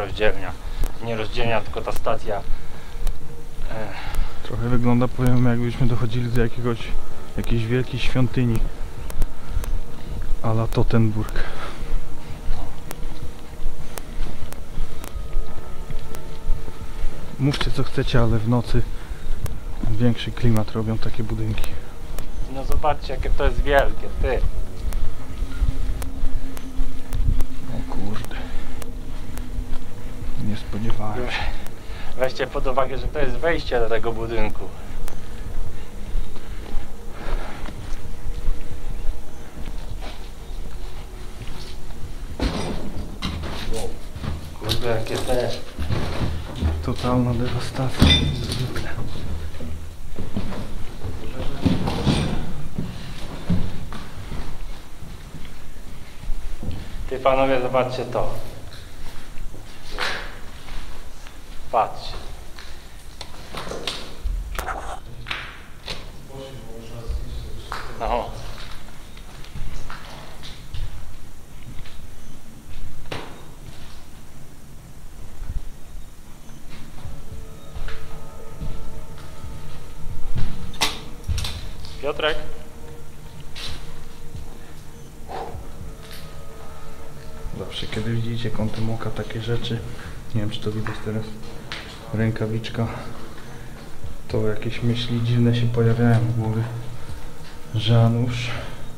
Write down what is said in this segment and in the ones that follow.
rozdzielnia. Nie rozdzielnia, tylko ta stacja. Trochę wygląda, powiem, jakbyśmy dochodzili do jakiejś wielkiej świątyni. A la Tottenburg. Mówcie co chcecie, ale w nocy większy klimat robią takie budynki. No zobaczcie, jakie to jest wielkie, ty. O kurde. Nie spodziewałem się. Weźcie pod uwagę, że to jest wejście do tego budynku. Kurde, jakie te... Totalna dewastacja. Zwykle. Ty panowie, zobaczcie to. Patrz. No. Piotrek? Zawsze kiedy widzicie kątem oka takie rzeczy, nie wiem czy to widać teraz, rękawiczka, to jakieś myśli dziwne się pojawiają w głowie, że a nuż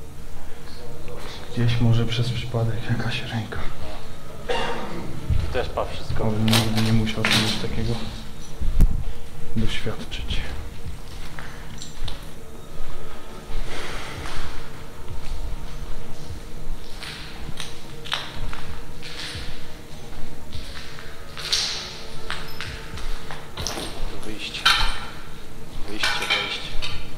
gdzieś może przez przypadek jakaś ręka. Tu też pa wszystko. Ale nigdy nie musiał czegoś takiego doświadczyć. Wyjście. Wyjście, wejście.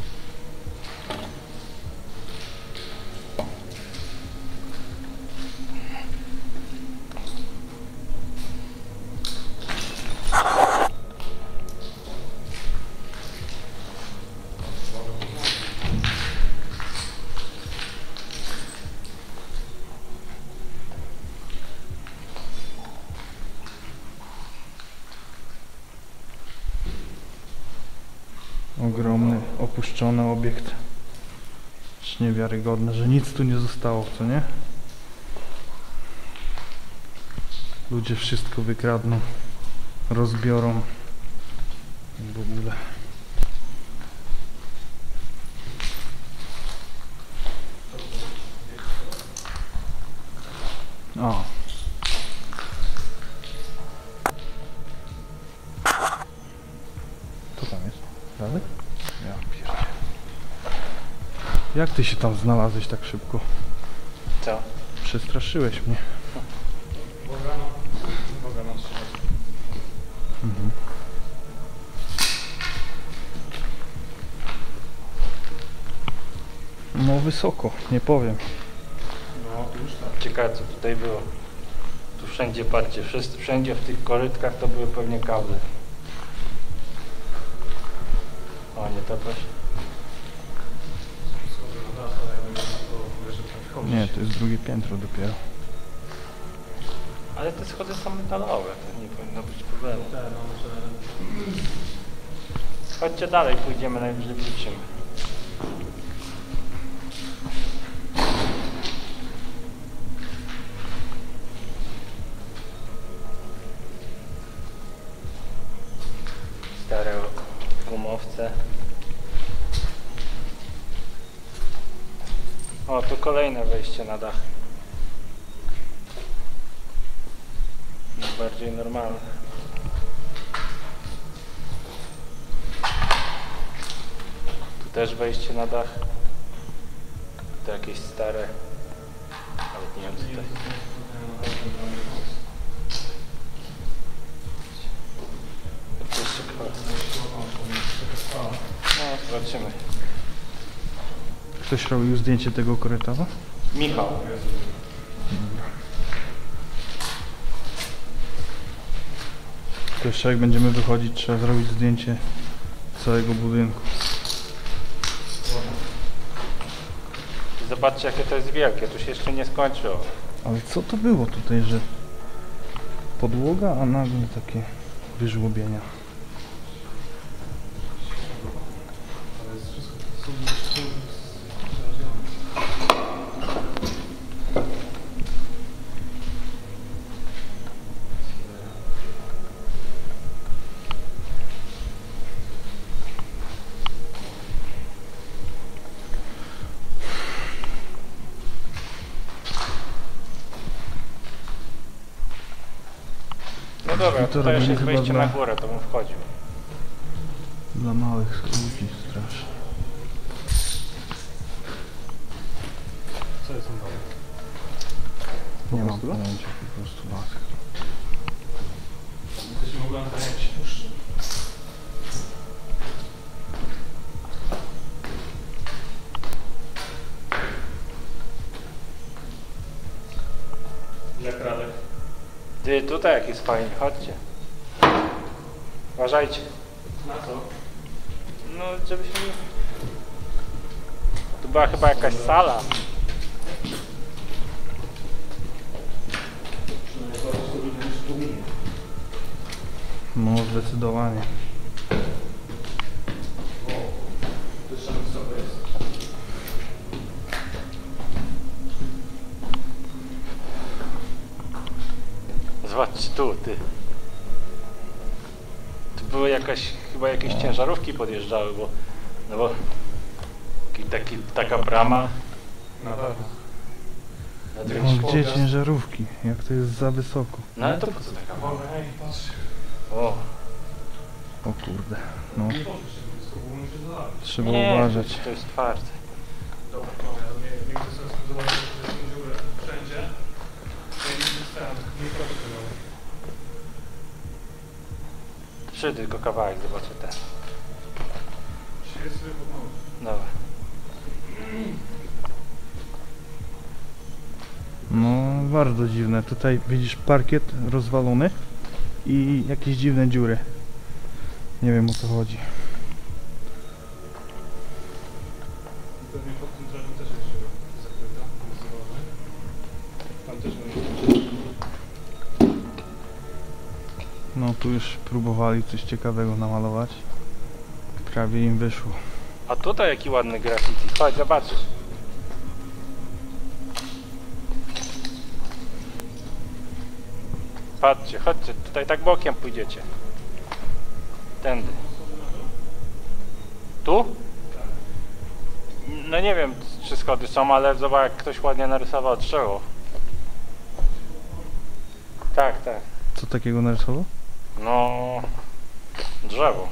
Ogromny, opuszczony obiekt. Aż niewiarygodne, że nic tu nie zostało, co nie? Ludzie wszystko wykradną, rozbiorą w ogóle. O. Co tam jest? Dalej? Ja pierdolę. Jak ty się tam znalazłeś tak szybko? Co? Przestraszyłeś mnie. Mhm. No wysoko, nie powiem. No, ciekawe co tutaj było. Tu wszędzie, patrzcie, wszędzie w tych korytkach to były pewnie kable. O, nie to też. Nie, to jest drugie piętro dopiero. Ale te schody są metalowe, to nie powinno być problemu. Chodźcie dalej, pójdziemy, najwyżej wrócimy. Stare gumowce. O, tu kolejne wejście na dach. Bardziej normalne. Tu też wejście na dach. To jakieś stare. Ale nie wiem co to jest. To jeszcze no, zobaczymy. Ktoś robił zdjęcie tego korytarza? Michał. To jeszcze jak będziemy wychodzić, trzeba zrobić zdjęcie całego budynku. Zobaczcie jakie to jest wielkie, tu się jeszcze nie skończyło. Ale co to było tutaj, że podłoga, a nagle takie wyżłobienia. Ale jest wszystko to są No dobra, I to tutaj już robili jest chyba wejście dla- na górę, to bym wchodził. Dla małych skórki strasznie. Co jest tam dalej? Nie mam prostu? pojęcia, po prostu lask. Jesteśmy w ogóle na jakiejś puszczy. Jak Radek? Ty, tutaj jak jest fajnie, chodźcie. Uważajcie. Na co? No, żebyśmy... Tu była chyba jakaś sala. Przynajmniej to jest trudne niż tu minie. No zdecydowanie. To jeszcze wysoko jest. Zobaczcie tu, ty. Tu były chyba jakieś ciężarówki podjeżdżały, bo... No bo... Taka brama. Na pewno. Na No drugim gdzie środku. ciężarówki? Jak to jest za wysoko? No ale to po co taka brama? Ej, patrz. O. O kurde. No Nie poszło się blisko, bo muszę zadać. trzeba Nie, uważać. to jest twarde. Dobra, no ja nie chcę sensu zobaczyć, że jest dziurę wszędzie. Ja nie dostałem, nie wchodzę tego. Trzy tylko kawałek, zobaczę ten. Się sobie pod nogi. Dobra. No bardzo dziwne. Tutaj widzisz parkiet rozwalony i jakieś dziwne dziury. Nie wiem o co chodzi. I pewnie pod tym drzewem też jest dziura zakryta, jest zalony. Tam też będzie. No tu już próbowali coś ciekawego namalować. Prawie im wyszło. A tutaj jaki ładny graffiti. Chodź, zobaczysz. Patrzcie, chodźcie, tutaj tak bokiem pójdziecie. Tędy. Tu? No nie wiem, czy schody są, ale zobacz, jak ktoś ładnie narysował drzewo. Tak, tak. Co takiego narysował? No... drzewo.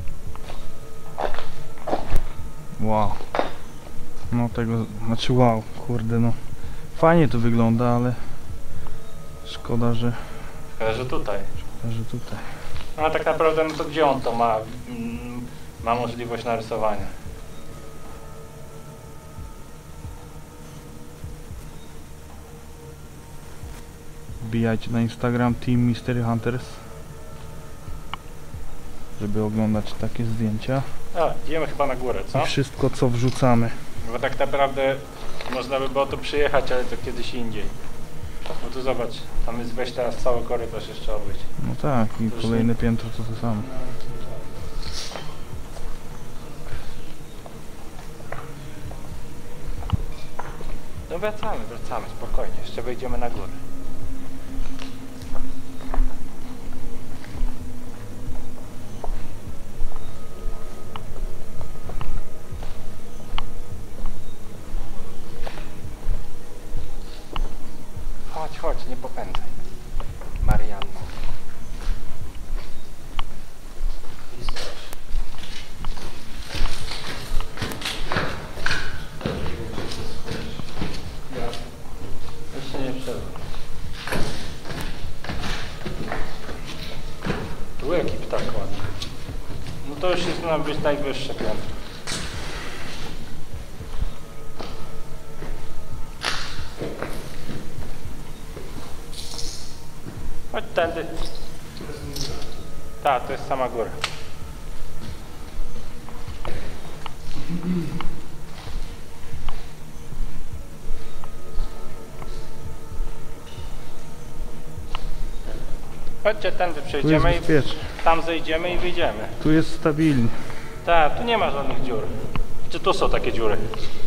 Wow. No tego, znaczy wow, kurde no. Fajnie to wygląda, ale szkoda, że Że tutaj. tutaj. No a tak naprawdę, no to gdzie on to ma? Ma możliwość narysowania. Wbijajcie na Instagram Team Mystery Hunters, żeby oglądać takie zdjęcia A, idziemy chyba na górę, co? i wszystko co wrzucamy. Bo tak naprawdę można by było tu przyjechać, ale to kiedyś indziej. No tu zobacz, tam jest wejść teraz cały korytarz jeszcze obejść. No tak, i To już kolejne piętro to samo. No wracamy, spokojnie, jeszcze wejdziemy na górę. Chodź, nie popędzaj. Marianna. Jeszcze nie wszedłem. Tu jaki ptak ładny. No to już jest na być najwyższe piętro. Chodź tędy. Tak, to jest sama góra. Chodźcie, tędy Tu jest przejdziemy i bezpiecznie. tam zejdziemy i wyjdziemy. Tu jest stabilnie. Tak, tu nie ma żadnych dziur. Czy tu są takie dziury?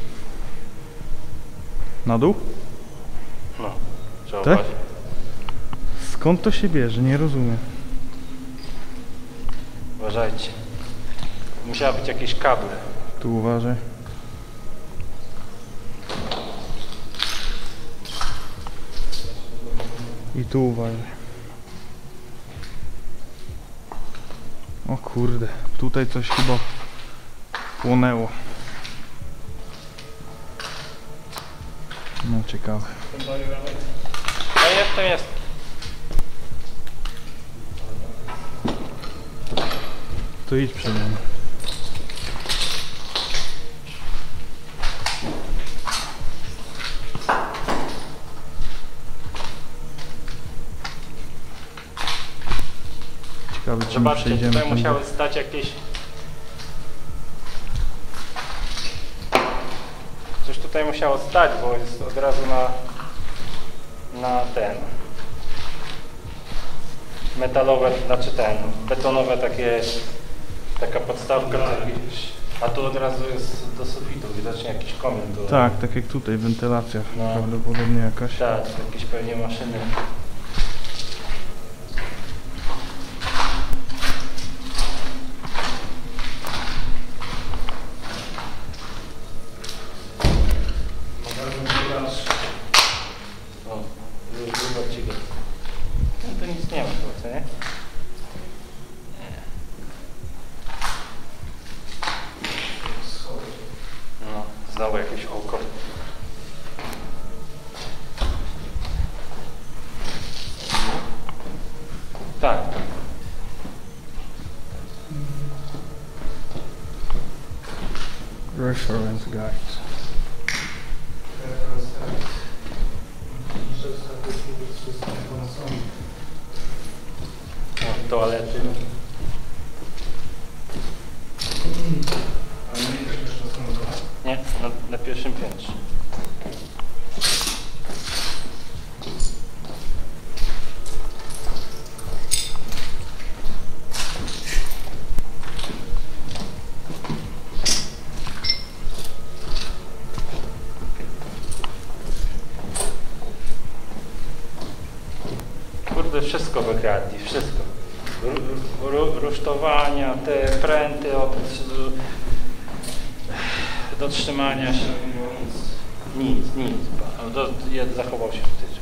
Na dół? No, trzeba Tak? uważać. Skąd to się bierze? Nie rozumiem. Uważajcie. Musiały być jakieś kable. Tu uważaj. I tu uważaj. O kurde, tutaj coś chyba płonęło. No ciekawe. To jest. To idź przed nami. Ciekawe, czy my Zobaczcie, przejdziemy tutaj tędy. musiały stać jakieś... Coś tutaj musiało stać, bo jest od razu na ten... metalowe, znaczy betonowe taka podstawka. A tu od razu jest do sufitu, widocznie jakiś komin. Tak, tak jak tutaj, wentylacja No. prawdopodobnie jakaś. Tak, jakieś pewnie maszyny. O, już długo ci go. No to nic nie ma chyba, co nie? No, znowu jakieś oko. Tak. Reference guides. O, toalety. Nie, na pierwszym piętrze. Kurde, wszystko wykradli, wszystko. Rusztowania, te pręty do trzymania się. Nic. Zachował się wtyczek.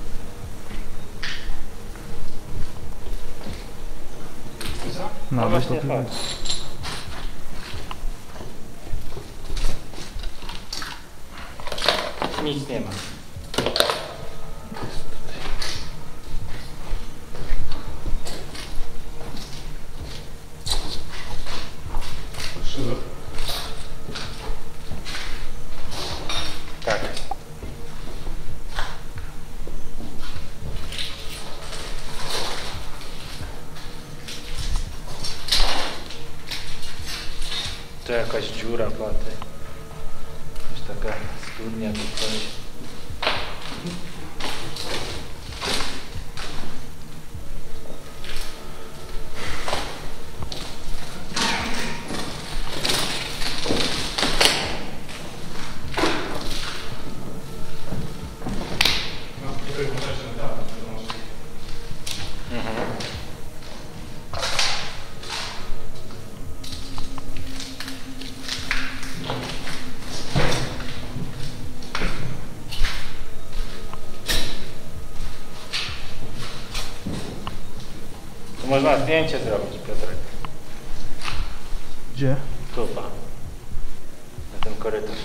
No, No właśnie, to chodź. Nic nie ma. Tak. To jakaś dziura była, jakaś taka studnia czy coś. Tu można zdjęcie zrobić, Piotrek. Gdzie? Tu, pa. Na ten korytarz.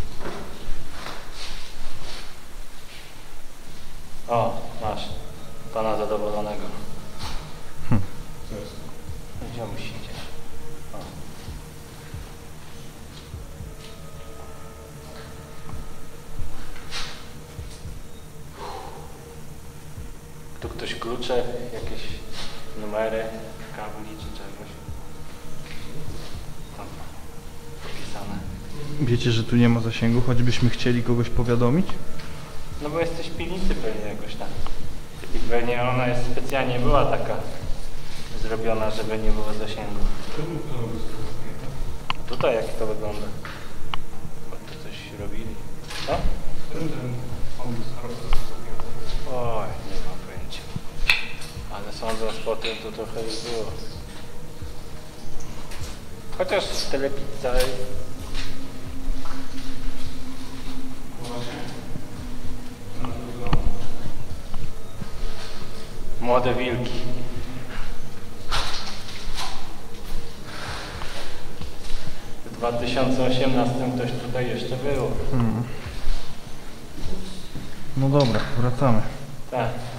O, masz. Pana zadowolonego. Co jest? Gdzie musi iść? O. Tu ktoś klucze, jakieś numery, kabli czy czegoś. Tam popisane. Wiecie, że tu nie ma zasięgu, choćbyśmy chcieli kogoś powiadomić? No bo jesteś w piwnicy pewnie jakoś tam. Jakieś Pewnie ona jest specjalnie była taka zrobiona, żeby nie było zasięgu. A tutaj jak to wygląda? Bo tu coś robili. Co? Oj, nie mam pojęcia. Ale sądząc po tym, to trochę już było. Chociaż telepizza... Młode wilki. W 2018 ktoś tutaj jeszcze było. No dobra, wracamy. Tak.